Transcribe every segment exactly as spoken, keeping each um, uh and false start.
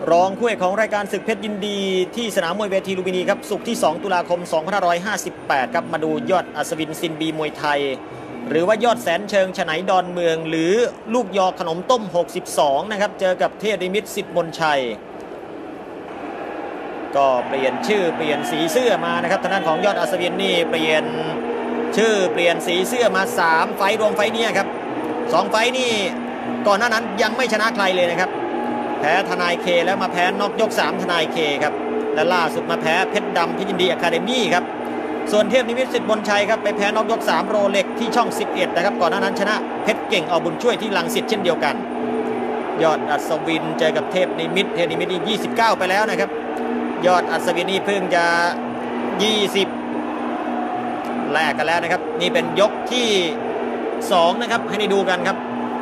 รองคู่เอกของรายการศึกเพชรยินดีที่สนามมวยเวทีลุมพินีครับศุกร์ที่สองตุลาคมสองพันห้าร้อยห้าสิบแปดครับมาดูยอดอัศวินซินบีมวยไทยหรือว่ายอดแสนเชิงฉไนดอนเมืองหรือลูกยอขนมต้มหกสิบสองนะครับเจอกับเทพนิมิตรสิทธิ์มนชัยก็เปลี่ยนชื่อเปลี่ยนสีเสื้อมานะครับทางด้านของยอดอัศวินนี่เปลี่ยนชื่อเปลี่ยนสีเสื้อมาสามไฟรวมไฟนี้ครับสองไฟนี่ก่อนหน้านั้นยังไม่ชนะใครเลยนะครับแพ้ทนายเคแล้วมาแพ้น็อกยกสามทนายเคครับและล่าสุดมาแพ้เพชรดำเพชรยินดีอะคาเดมี่ครับส่วนเทพนิมิตรสิทธิ์มนชัยครับไปแพ้น็อกยกสามโรเล็กที่ช่องสิบเอ็ดนะครับก่อนหน้านั้นชนะเพชรเก่งเอาบุญช่วยที่รังสิตเช่นเดียวกันยอดอัศวินเจอกับเทพนิมิตรเทพนิมิตรนี่ยี่สิบเก้าไปแล้วนะครับยอดอัศวินนี่เพิ่งจะยี่สิบแลกกันแล้วนะครับนี่เป็นยกที่สองนะครับให้ได้ดูกันครับ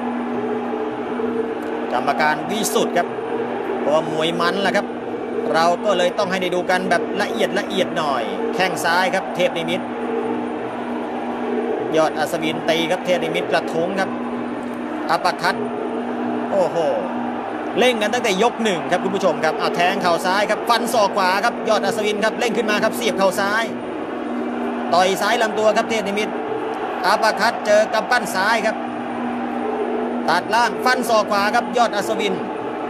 กรรมการวิสุทธ์ครับเพราะว่ามวยมันแหละครับเราก็เลยต้องให้ได้ดูกันแบบละเอียดละเอียดหน่อยแข้งซ้ายครับเทพนิมิตรยอดอัศวินตีครับเทพนิมิตรกระทุ้งครับอัปเปอร์คัตโอ้โหเล่นกันตั้งแต่ยกหนึ่งครับคุณผู้ชมครับเอาแทงเข่าซ้ายครับฟันศอกขวาครับยอดอัศวินครับเล่นขึ้นมาครับเสียบเข่าซ้ายต่อยซ้ายลำตัวครับเทพนิมิตรอัปเปอร์คัตเจอกำปั้นซ้ายครับตัดล่างฟันศอกขวาครับยอดอัศวิน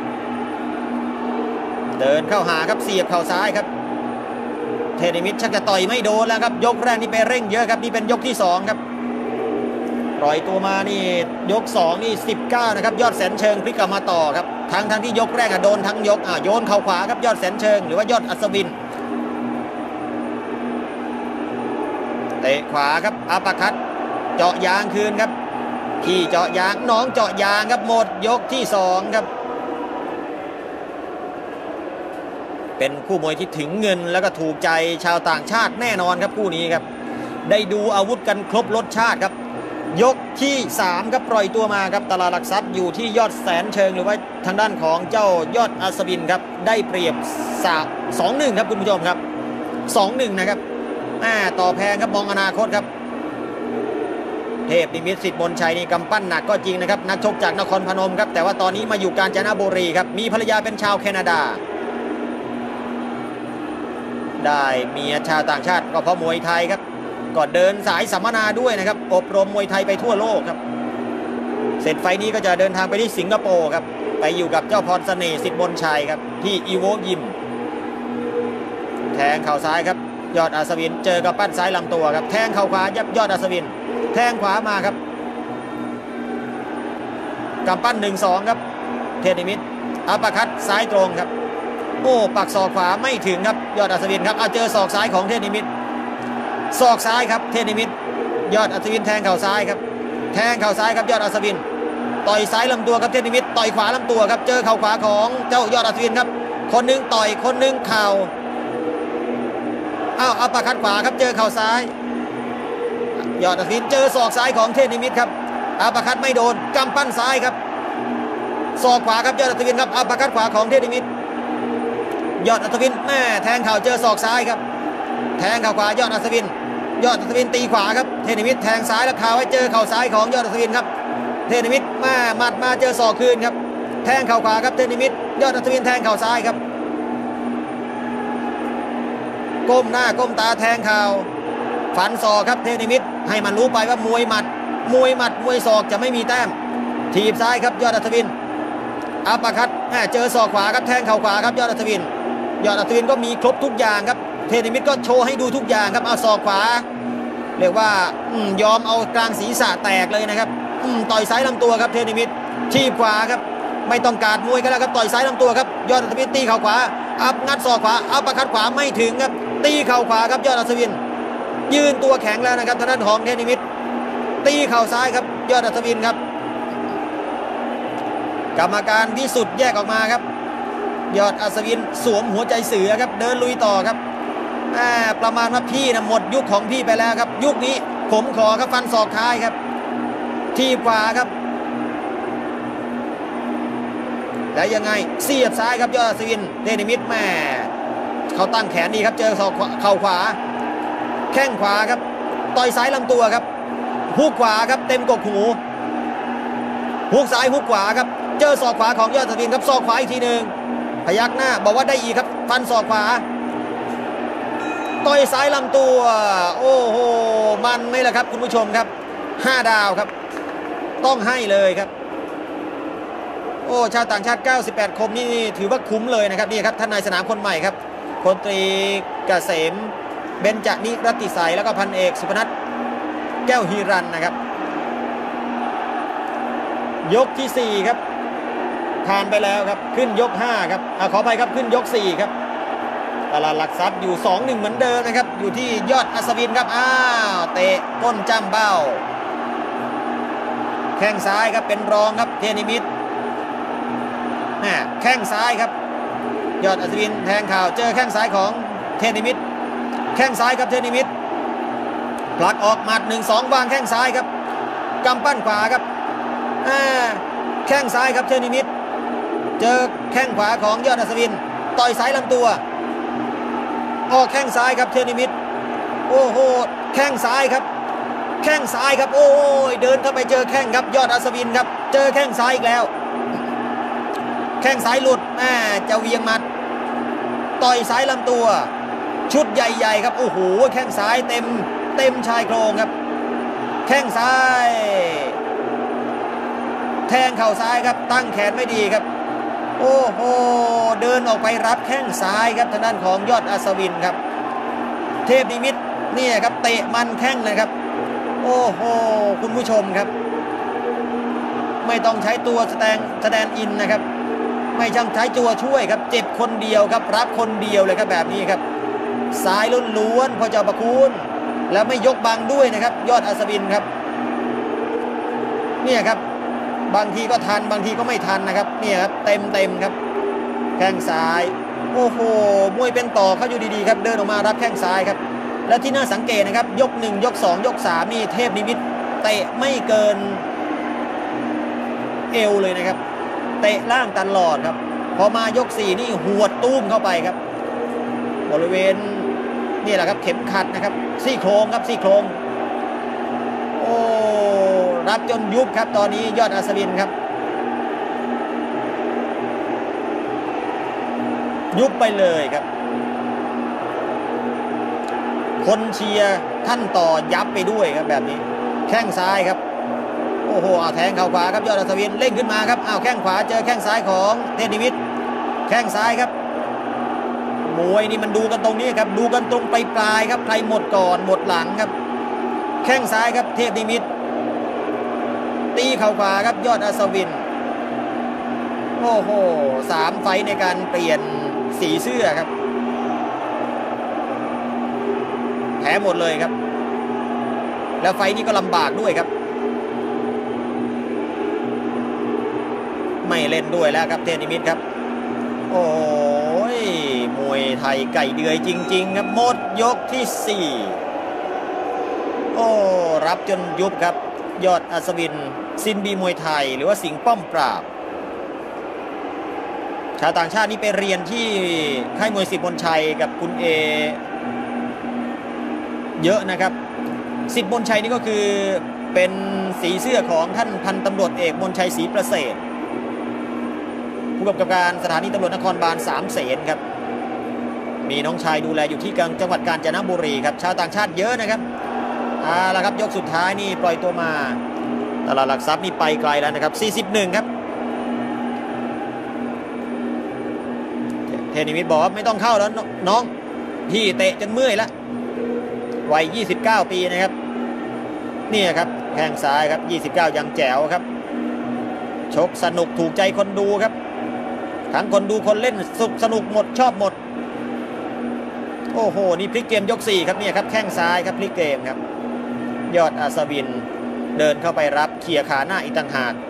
เดินเข้าหาครับเสียบเข่าซ้ายครับเทพนิมิตรชักจะต่อยไม่โดนแล้วครับยกแรกนี่ไปเร่งเยอะครับนี่เป็นยกที่สองครับปล่อยตัวมานี่ยกสองนี่สิบเก้านะครับยอดแสนเชิงพลิกกลับมาต่อครับทั้งทั้งที่ยกแรกอะโดนทั้งยกอ่ะโยนเข่าขวาครับยอดแสนเชิงหรือว่ายอดอัศวินเตะขวาครับอัปเปอร์คัตเจาะยางคืนครับที่เจาะยางน้องเจาะยางครับหมดยกที่สองครับเป็นคู่มวยที่ถึงเงินแล้วก็ถูกใจชาวต่างชาติแน่นอนครับคู่นี้ครับได้ดูอาวุธกันครบรสชาติครับยกที่สามครับปล่อยตัวมาครับตลาดหลักทรัพย์อยู่ที่ยอดแสนเชิงหรือว่าทางด้านของเจ้ายอดอัศวินครับได้เปรียบสองหนึ่งครับคุณผู้ชมครับสองหนึ่งนะครับต่อแพงครับมองอนาคตครับเทพนิมิตรสิทธิ์มนชัยนี่กำปั้นหนักก็จริงนะครับนักชกจากนครพนมครับแต่ว่าตอนนี้มาอยู่กาญจนบุรีครับมีภรรยาเป็นชาวแคนาดาได้เมียชาวต่างชาติก็เพราะมวยไทยครับก็เดินสายสัมมนาด้วยนะครับอบรมมวยไทยไปทั่วโลกครับเสร็จไฟนี้ก็จะเดินทางไปที่สิงคโปร์ครับไปอยู่กับเจ้าพรเสน่ห์สิทธิ์มนชัยครับที่อีโวยิมแทงเข่าซ้ายครับยอดอัศวินเจอกับปั้นซ้ายลำตัวครับแทงเข่าขวายับยอดอัศวินแทงขวามาครับกำปั้นหนึ่งสองครับเทพนิมิตรอัปเปอร์คัตซ้ายตรงครับโอ้ปักศอกขวาไม่ถึงครับยอดอัศวินครับเอาเจอศอกซ้ายของเทพนิมิตรศอกซ้ายครับเทพนิมิตรยอดอัศวินแทงเข่าซ้ายครับแทงเข่าซ้ายครับยอดอัศวินต่อยซ้ายลำตัวครับเทพนิมิตรต่อยขวาลำตัวครับเจอเข่าขวาของเจ้ายอดอัศวินครับคนนึงต่อยคนนึงเข่าอ้าวอัปเปอร์คัตขวาครับเจอเข่าซ้ายยอดอัศวินเจอศอกซ้ายของเทพนิมิตรครับอัปเปอร์คัตไม่โดนกำปั้นซ้ายครับศอกขวาครับยอดอัศวินครับอัปเปอร์คัตขวาของเทพนิมิตรยอดอัศวินแม่แทงเข่าเจอศอกซ้ายครับแทงเข่าขวายอดอัศวินยอดอัศวินตีขวาครับเทพนิมิตรแทงซ้ายแล้วคาไว้เจอเข่าซ้ายของยอดอัศวินครับเทพนิมิตรมาหมัดมาเจอศอกคืนครับแทงเข่าขวาครับเทพนิมิตรยอดอัศวินแทงเข่าซ้ายครับก้มหน้าก้มตาแทงเข่าฟันศอกครับเทพนิมิตรให้มันรู้ไปว่ามวยหมัดมวยหมัดมวยศอกจะไม่มีแต้มถีบซ้ายครับยอดอัศวินอัปเปอร์คัตเจอศอกขวาครับแทงเข่าขวาครับยอดอัศวินยอดอัศวินก็มีครบทุกอย่างครับเทพนิมิตรก็โชว์ให้ดูทุกอย่างครับเอาศอกขวาเรียกว่ายอมเอากลางศีรษะแตกเลยนะครับต่อยซ้ายลำตัวครับเทพนิมิตรทีบขวาครับไม่ต้องการมวยกันแล้วครับต่อยซ้ายลำตัวครับยอดอัศวินตีเข่าขวาอัพงัดศอกขวาอัปเปอร์คัตขวาไม่ถึงครับตีเข่าขวาครับยอดอัศวินยืนตัวแข็งแล้วนะครับทางด้านของเทพนิมิตรตีเข่าซ้ายครับยอดอัศวินครับกรรมการวิสุทธ์แยกออกมาครับยอดอัศวินสวมหัวใจเสือครับเดินลุยต่อครับประมาณว่าพี่นะหมดยุคของพี่ไปแล้วครับยุคนี้ผมขอครับฟันศอกท้ายครับทีบขวาครับแล้วยังไงเสียบซ้ายครับยอดอัศวินเทพนิมิตรแม่เขาตั้งแขนดีครับเจอศอกเข่าขวาแข้งขวาครับต่อยซ้ายลำตัวครับฮุกขวาครับเต็มกกหูฮุกซ้ายฮุกขวาครับเจอศอกขวาของยอดอัศวินครับศอกขวาอีกทีหนึ่งพยักหน้าบอกว่าได้อีกครับฟันศอกขวาต่อยซ้ายลำตัวโอ้โหมันไหมล่ะครับคุณผู้ชมครับห้าดาวครับต้องให้เลยครับโอ้ชาวต่างชาติเก้าสิบแปดคมนี่ถือว่าคุ้มเลยนะครับนี่ครับท่านนายสนามคนใหม่ครับพลตรีเกษมเบญจนิรัตติสัยแล้วก็พันเอกสุพนัทแก้วฮีรันนะครับยกที่สี่ครับผ่านไปแล้วครับขึ้นยกห้าครับอ่าขออภัยครับขึ้นยกสี่ครับตลาดหลักทรัพย์อยู่ สองหนึ่ง เหมือนเดิมนะครับอยู่ที่ยอดอัศวินครับอ้าวเตะก้นจ้ำเบ้าแข้งซ้ายครับเป็นรองครับเทนิมิตรแข้งซ้ายครับยอดอัศวินแทงข่าวเจอแข้งซ้ายของเทนิมิตรแข้งซ้ายครับเทนิมิตรผลักออกหมัด หนึ่งสอง วางแข้งซ้ายครับกำปั้นขวาครับแข้งซ้ายครับเทนิมิตรเจอแข้งขวาของยอดอัศวินต่อยซ้ายลำตัวออกแข้งซ้ายครับเทนิมิตรโอ้โหแข้งซ้ายครับแข้งซ้ายครับโอ้ยเดินเข้าไปเจอแข้งครับยอดอัศวินครับเจอแข้งซ้ายอีกแล้วแข้งซ้ายหลุดแม่จะเวียงมัดต่อยซ้ายลำตัวชุดใหญ่ๆครับโอ้โหแข้งซ้ายเต็มเต็มชายโครงครับแข้งซ้ายแทงเข่าซ้ายครับตั้งแขนไม่ดีครับโอ้โหเดินออกไปรับแข้งซ้ายครับทางด้านของยอดอัศวินครับเทพนิมิตรนี่ครับเตะมันแข้งนะครับโอ้โหคุณผู้ชมครับไม่ต้องใช้ตัวแสดงแสดงอินนะครับไม่ช่างใช้ตัวช่วยครับเจ็บคนเดียวครับรับคนเดียวเลยครับแบบนี้ครับซ้ายล้วนๆพอเจ้าประคุณแล้วไม่ยกบังด้วยนะครับยอดอัศวินครับเนี่ยครับบางทีก็ทันบางทีก็ไม่ทันนะครับเนี่ยครับเต็มเต็มครับแข้งซ้ายโอ้โหมวยเป็นต่อเขาอยู่ดีๆครับเดินออกมารับแข้งซ้ายครับและที่น่าสังเกตนะครับยกหนึ่งยกสองยกสามนี่เทพนิมิตรเตะไม่เกินเอวเลยนะครับเตะล่างตลอดครับพอมายกสี่นี่หวดตุ้มเข้าไปครับบริเวณนี่แหละครับเข็มขัดนะครับซี่โครงครับซี่โครงโอ้รับจนยุบครับตอนนี้ยอดอัศวินครับยุบไปเลยครับคนเชียร์ท่านต่อยับไปด้วยครับแบบนี้แข้งซ้ายครับโอ้โหเอาแทงเข่าขวาครับยอดอัศวินเล่งขึ้นมาครับอ้าวแข้งขวาเจอแข้งซ้ายของเทพนิมิตรแข้งซ้ายครับมวยนี่มันดูกันตรงนี้ครับดูกันตรงปลายๆครับใครหมดก่อนหมดหลังครับแข้งซ้ายครับเทพนิมิตรตีเข่าขวาครับยอดอัศวินโอ้โหสามไฟในการเปลี่ยนสีเสื้อครับแพ้หมดเลยครับแล้วไฟนี้ก็ลำบากด้วยครับไม่เล่นด้วยแล้วครับเทพนิมิตรครับโอ้ยมวยไทยไก่เดือยจริงๆครับหมดยกที่สี่โอ้รับจนยุบครับยอดอัศวินซินบีมวยไทยหรือว่าสิงห์ป้อมปราบชาวต่างชาตินี่ไปเรียนที่ค่ายมวยสิทธิ์มนชัยกับคุณเอเยอะนะครับสิทธิ์มนชัยนี่ก็คือเป็นสีเสื้อของท่านพันตำรวจเอกมนชัยศรีประเสริฐผู้กำกับการสถานีตำรวจนครบาลสามเสนครับมีน้องชายดูแลอยู่ที่จังหวัดกาญจนบุรีครับชาวต่างชาติเยอะนะครับเอาละครับยกสุดท้ายนี่ปล่อยตัวมาตลาดหลักทรัพย์นี่ไปไกลแล้วนะครับสี่สิบเอ็ดครับเทนิมิตรบอกว่าไม่ต้องเข้าแล้วน้องพี่เตะจนเมื่อยแล้ววัยยี่สิบเก้าปีนะครับนี่ครับแข้งซ้ายครับยี่สิบเก้ายังแจ๋วครับชกสนุกถูกใจคนดูครับทั้งคนดูคนเล่นสุขสนุกหมดชอบหมดโอ้โหนี่พลิกเกมยกสี่ครับเนี่ยครับแข้งซ้ายครับพลิกเกมครับยอดอัศวินเดินเข้าไปรับเขี่ยขาหน้าอีกต่างหาก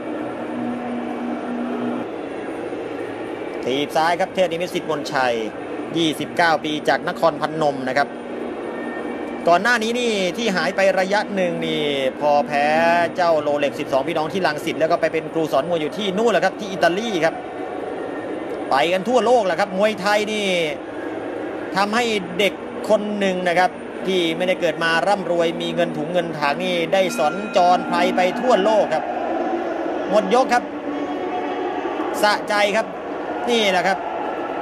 ถีบซ้ายครับเทพนิมิตรสิทธิ์มนชัยยี่สิบเก้าปีจากนครพนมนะครับก่อนหน้านี้นี่ที่หายไประยะหนึ่งนี่พอแพ้เจ้าโรเล็กสิบสองพี่น้องที่รังสิตแล้วก็ไปเป็นครูสอนมวยอยู่ที่นู่นแหละครับที่อิตาลีครับไปกันทั่วโลกแหละครับมวยไทยนี่ทำให้เด็กคนหนึ่งนะครับที่ไม่ได้เกิดมาร่ำรวยมีเงินถุงเงินถังนี่ได้สอนจรไพรไปทั่วโลกครับหมดยกครับสะใจครับนี่แหละครับ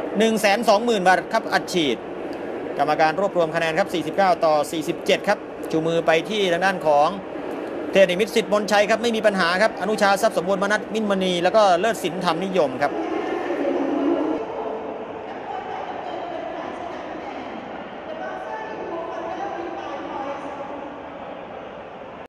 หนึ่งแสนสองหมื่น บาทครับอัดฉีดกรรมการรวบรวมคะแนนครับสี่สิบเก้าต่อสี่สิบเจ็ดครับชูมือไปที่ทางด้านของเทพนิมิตรสิทธิ์มนชัยครับไม่มีปัญหาครับอนุชาทรัพย์สมบูรณ์มนัสมินมณีแล้วก็เลิศสินธรรมนิยมครับ